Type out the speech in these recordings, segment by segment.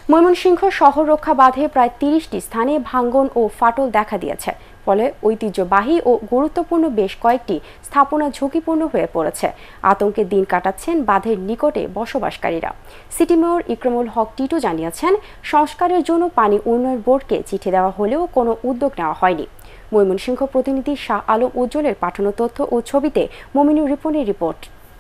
ময়মনসিংহ শহর রক্ষা বাঁধে প্রায় ৩০টি স্থানে ভাঙন ও ফাটল দেখা দিয়েছে। ফলে ঐতিহ্যবাহী ও গুরুত্বপূর্ণ বেশ কয়েকটি স্থাপনা ঝুঁকিপূর্ণ হয়ে পড়েছে। আতঙ্কে দিন কাটাচ্ছেন বাঁধের নিকটে বসবাসকারীরা। সিটি মেয়র ইকরামুল হক টিটু জানিয়েছেন, সংস্কারের জন্য পানি উন্নয়ন বোর্ডকে চিঠি দেওয়া হলেও কোনো উদ্যোগ নেওয়া হয়নি। ময়মনসিংহ প্রতিনিধি শাহ আলম উজ্জ্বলের পাঠানো তথ্য ও ছবিতে মমিনুর রিপনের রিপোর্ট।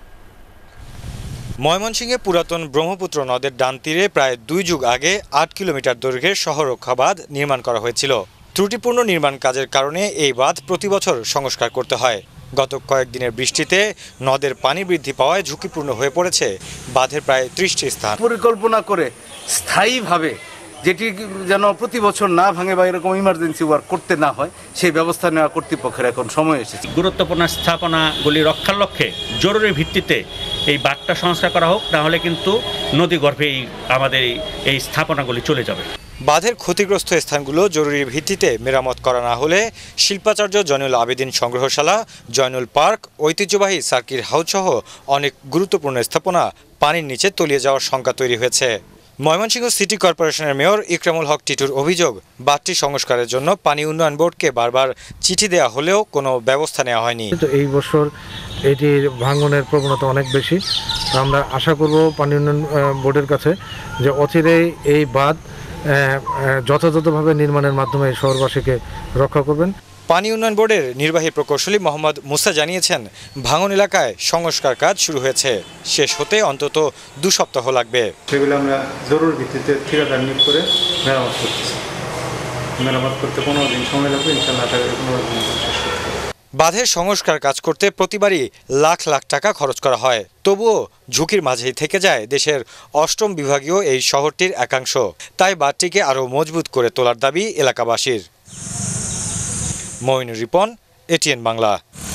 ময়মনসিংহে পুরাতন ব্রহ্মপুত্র নদের ডান তীরে প্রায় ২ যুগ আগে ৮ কিলোমিটার দৈর্ঘ্যের শহর রক্ষা বাঁধ নির্মাণ করা হয়েছিল। ত্রুটিপূর্ণ নির্মাণ কাজের কারণে এই বাঁধ প্রতি বছর সংস্কার করতে হয়। গত কয়েকদিনের বৃষ্টিতে নদের পানি বৃদ্ধি পাওয়ায় ঝুঁকিপূর্ণ হয়ে পড়েছে বাঁধের প্রায় ৩০টি স্থান। পরিকল্পনা করে স্থায়ীভাবে যেটি যেন প্রতি বছর না ভাঙে বা এরকম ইমার্জেন্সি ওয়ার্ক করতে না হয় সেই ব্যবস্থা নেওয়া কর্তৃপক্ষের এখন সময় এসেছে। গুরুত্বপূর্ণ স্থাপনাগুলি রক্ষার লক্ষ্যে জরুরি ভিত্তিতে এই বাঁধটা সংস্কার করা হোক, না হলে কিন্তু নদী গর্ভে আমাদের এই স্থাপনাগুলি চলে যাবে। বাঁধের ক্ষতিগ্রস্ত স্থানগুলো জরুরি ভিত্তিতে মেরামত করা না হলে শিল্পাচার্য জয়নুল আবেদিন সংগ্রহশালা, জয়নুল পার্ক, ঐতিহ্যবাহী সার্কিট হাউস সহ অনেক গুরুত্বপূর্ণ স্থাপনা পানির নিচে তলিয়ে যাওয়ার শঙ্কা তৈরি হয়েছে। ময়মনসিংহ সিটি কর্পোরেশনের মেয়র ইকরামুল হক টিটুর অভিযোগ, বাঁধটি সংস্কারের জন্য পানি উন্নয়ন বোর্ডকে বারবার চিঠি দেওয়া হলেও কোনো ব্যবস্থা নেওয়া হয়নি। এই বছর এটির ভাঙনের প্রবণতা অনেক বেশি। আমরা আশা করব পানি উন্নয়ন বোর্ডের কাছে যে অচিরেই এই বাঁধ যথাযথভাবে নির্মাণের মাধ্যমে শহরবাসীকে রক্ষা করবেন। পানি উন্নয়ন বোর্ডের নির্বাহী প্রকৌশলী মোহাম্মদ মুসা জানিয়েছেন, ভাঙন এলাকায় সংস্কার কাজ শুরু হয়েছে, শেষ হতে অন্তত ২ সপ্তাহ লাগবে। সেগুলো আমরা জরুরি ভিত্তিতে ঠিকাদার নিয়োগ করে মেরামত করতেছি। মেরামত করতে ১৫ দিন সময় লাগবে, ইনশাআল্লাহ ১৫ দিন শেষ করতে। বাঁধের সংস্কার কাজ করতে প্রতিবারই লাখ লাখ টাকা খরচ করা হয়, তবুও ঝুঁকির মাঝেই থেকে যায় দেশের ৮ম বিভাগীয় এই শহরটির একাংশ। তাই বাঁধটিকে আরও মজবুত করে তোলার দাবি এলাকাবাসীর। মমিনুর রিপন, এটিএন বাংলা।